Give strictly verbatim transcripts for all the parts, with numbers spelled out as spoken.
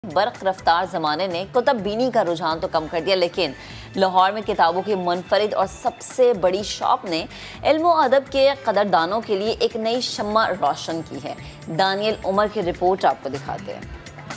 बर्क रफ्तार ज़माने ने कुतुब बीनी का रुझान तो कम कर दिया, लेकिन लाहौर में किताबों की मुनफरिद और सबसे बड़ी शॉप ने इल्म व अदब के कदरदानों के लिए एक नई शम्मा रोशन की है। दानियल उमर की रिपोर्ट आपको दिखाते हैं।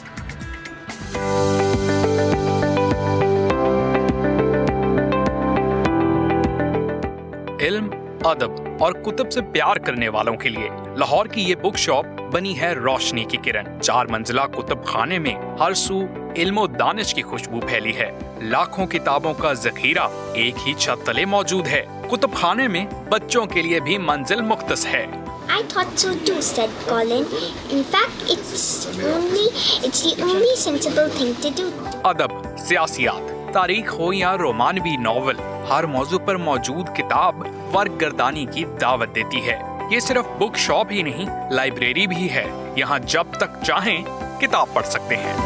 इल्म, अदब और कुतुब से प्यार करने वालों के लिए लाहौर की ये बुक शॉप बनी है रोशनी की किरण। चार मंजिला कुतुब खाने में हर सू इल्म दानिश की खुशबू फैली है। लाखों किताबों का जखीरा एक ही छत तले मौजूद है। कुतुब खाने में बच्चों के लिए भी मंजिल मुख्तस है। I thought so too, said Colin. In fact, it's only it's the only sensible thing to do. अदब, सियासियात, तारीख हो या रोमानवी नॉवल, हर मौजू पर मौजूद किताब वर्क गर्दानी की दावत देती है। ये सिर्फ बुक शॉप ही नहीं, लाइब्रेरी भी है। यहाँ जब तक चाहें किताब पढ़ सकते हैं।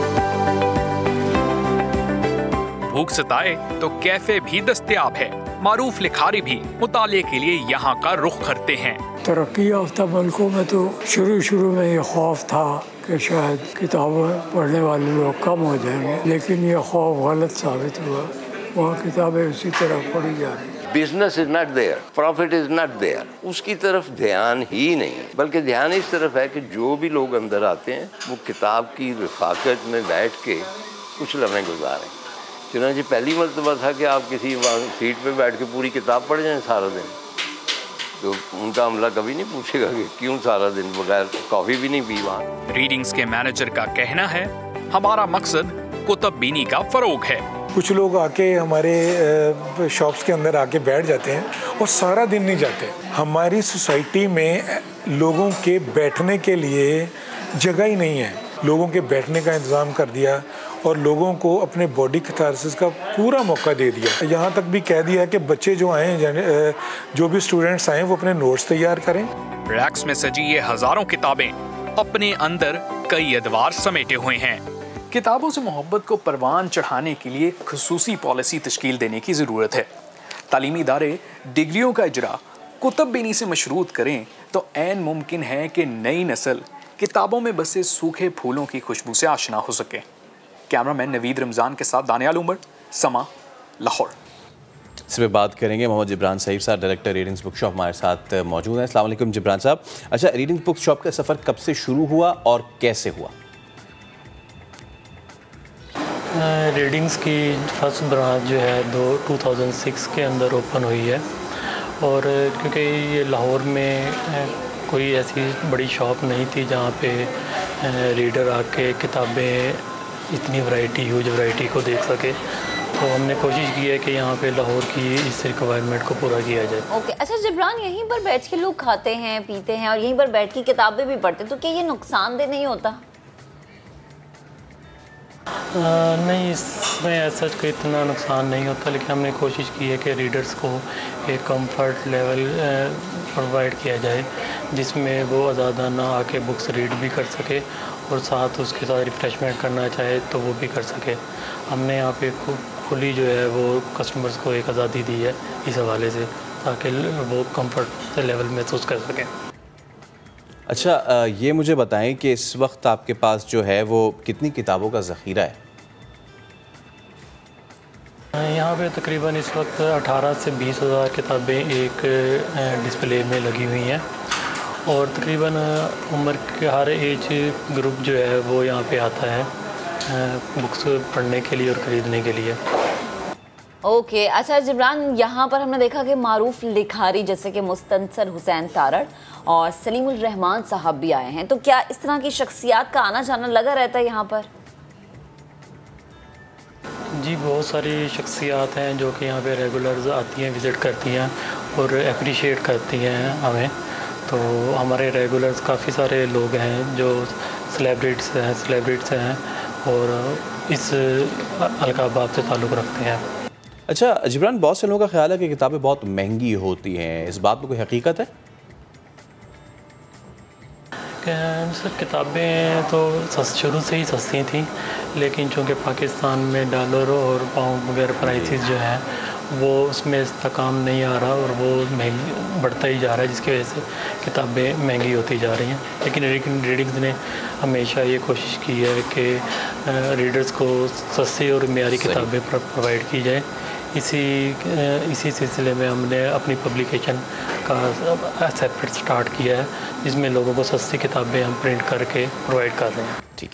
भूख सताए तो कैफे भी दस्तयाब है। मारूफ लिखारी भी मुताले के लिए यहाँ का रुख करते हैं। तरक्की याफ्ता मुल्कों में तो शुरू शुरू में ये खौफ था कि शायद किताबें पढ़ने वाले लोग कम हो जाएंगे, लेकिन ये खौफ गलत साबित हुआ। वहाँ किताबें उसी तरह पढ़ी जा रही। Business is not there, profit is not there, उसकी तरफ ध्यान ही नहीं, बल्कि ध्यान इस तरफ है कि जो भी लोग अंदर आते हैं वो किताब की रफ़ाकत में बैठ के कुछ लम्हे गुजारें। चुनांचे पहली मरतबा था कि आप किसी सीट पे बैठ के पूरी किताब पढ़ जाएं सारा दिन, तो उनका अमला कभी नहीं पूछेगा कि क्यों सारा दिन बगैर कॉफ़ी भी नहीं पी वहाँ। रीडिंग्स के मैनेजर का कहना है, हमारा मकसद कुतुब बीनी का फरोग है। कुछ लोग आके हमारे शॉप्स के अंदर आके बैठ जाते हैं और सारा दिन नहीं जाते। हमारी सोसाइटी में लोगों के बैठने के लिए जगह ही नहीं है। लोगों के बैठने का इंतज़ाम कर दिया और लोगों को अपने बॉडी कैथारसिस का पूरा मौका दे दिया। यहाँ तक भी कह दिया कि बच्चे जो आए, जो भी स्टूडेंट्स आए, वो अपने नोट्स तैयार करें। रैक्स में सजी ये हजारों किताबें अपने अंदर कई अदवार समेटे हुए हैं। किताबों से मोहब्बत को परवान चढ़ाने के लिए खुसूसी पॉलिसी तश्कील देने की ज़रूरत है। तालीमी इदारे डिग्रियों का इजरा कुतुब बीनी से मशरूत करें तो ऐन मुमकिन है कि नई नस्ल किताबों में बसे सूखे फूलों की खुशबू से आशना हो सके। कैमरामैन नवीद रमज़ान के साथ दानियाल उमर, समा, लाहौर। इस पर बात करेंगे। मोहम्मद जिब्रान साहिब साहब, डायरेक्टर रीडिंग्स बुक शॉप, हमारे साथ मौजूद हैं। अस्सलाम वालेकुम जिब्रान साहब। अच्छा, रीडिंग्स बुक शॉप का सफ़र कब से शुरू हुआ और कैसे हुआ? रीडिंग्स की फर्स्ट ब्रांच जो है दो टू थाउजेंड सिक्स के अंदर ओपन हुई है, और क्योंकि ये लाहौर में कोई ऐसी बड़ी शॉप नहीं थी जहाँ पे रीडर आके किताबें इतनी वैरायटी ह्यूज वैरायटी को देख सके, तो हमने कोशिश की है कि यहाँ पे लाहौर की इस रिक्वायरमेंट को पूरा किया जाए। Okay okay. अच्छा जिब्रान, यहीं पर बैठ के लोग खाते हैं, पीते हैं और यहीं पर बैठ के किताबें भी पढ़ते हैं, तो क्या ये नुकसानदेह नहीं होता? आ, नहीं, इसमें ऐसा कोई इतना नुकसान नहीं होता, लेकिन हमने कोशिश की है कि रीडर्स को एक कंफर्ट लेवल प्रोवाइड किया जाए जिसमें वो आज़ादाना आके बुक्स रीड भी कर सके और साथ उसके साथ रिफ़्रेशमेंट करना चाहे तो वो भी कर सके। हमने यहाँ पे खुली जो है वो कस्टमर्स को एक आज़ादी दी है इस हवाले से, ताकि वो कंफर्ट लेवल महसूस कर सकें। अच्छा, ये मुझे बताएं कि इस वक्त आपके पास जो है वो कितनी किताबों का ज़ख़ीरा है? यहाँ पे तकरीबन इस वक्त अठारह से बीस हज़ार किताबें एक डिस्प्ले में लगी हुई हैं, और तकरीबन उम्र के हर एज ग्रुप जो है वो यहाँ पे आता है बुक्स पढ़ने के लिए और ख़रीदने के लिए। Okay okay. अच्छा जिब्रान, यहाँ पर हमने देखा कि मारूफ लिखारी जैसे कि मुस्तनसर हुसैन तारड़ और सलीमुल रहमान साहब भी आए हैं, तो क्या इस तरह की शख्सियात का आना जाना लगा रहता है यहाँ पर? जी, बहुत सारी शख्सियात हैं जो कि यहाँ पे रेगुलर्स आती हैं, विज़िट करती हैं और अप्रिशिएट करती हैं हमें। तो हमारे रेगुलर्स काफ़ी सारे लोग हैं जो सेलिब्रिटीज़ हैं सेलिब्रिटीज़ हैं और इस अलकाबाब से ताल्लुक़ रखते हैं। अच्छा जिब्रान, बहुत से लोगों का ख्याल है कि किताबें बहुत महंगी होती हैं, इस बात में कोई हकीकत है? सर, किताबें तो शुरू से ही सस्ती थी, लेकिन चूँकि पाकिस्तान में डॉलर और पाउंड वगैरह प्राइसेस जो हैं वो उसमें इसका काम नहीं आ रहा और वो महंगी बढ़ता ही जा रहा है, जिसकी वजह से किताबें महंगी होती जा रही हैं। लेकिन रीडिंग्स ने हमेशा ये कोशिश की है कि रीडर्स को सस्ती और मेयारी किताबें प्रोवाइड की जाए। इसी इसी सिलसिले में हमने अपनी पब्लिकेशन का सेपरेट स्टार्ट किया है, जिसमें लोगों को सस्ती किताबें हम प्रिंट करके प्रोवाइड कर रहे हैं।